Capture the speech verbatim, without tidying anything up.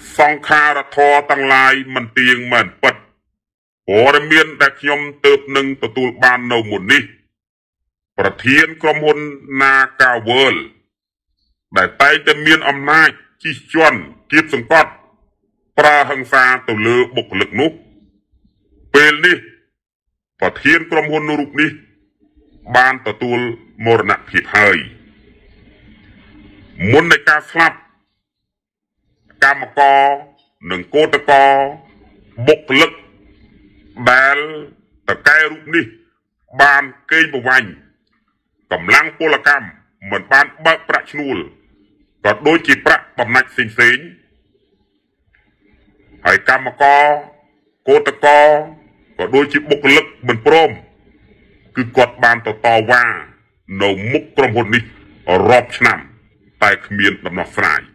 សង្ខារធរទាំងឡាយមិនទៀងមិនពិតព័ត៌មានដែលខ្ញុំទើបនឹងទទួលបាននៅមុននេះប្រធានក្រុមហ៊ុន Nagaworld ដែលតែងតែមានអំណាចជិះជាន់គៀបសង្កត់ប្រើហិង្សាទៅលើបុគ្គលិកនោះពេលនេះប្រធានក្រុមហ៊ុនរូបនេះបានទទួលមរណភាពហើយមុននៃការស្លាប់កម្មករនិងកោតក្របុគ្គលិកដែលតកែរូបនេះបានកេងប្រវ័ញ្ចកម្លាំងពលកម្មមិនបានបើកប្រាក់ឈ្នួលក៏ដូចជាប្រាក់បំណាច់ផ្សេងៗហើយកម្មករកោតក្រក៏ដូចជាបុគ្គលិកមិនព្រមគឺគាត់បានទៅតវ៉ានៅមុខក្រុមហ៊ុននេះរាប់ឆ្នាំតែគ្មានដំណោះស្រាយ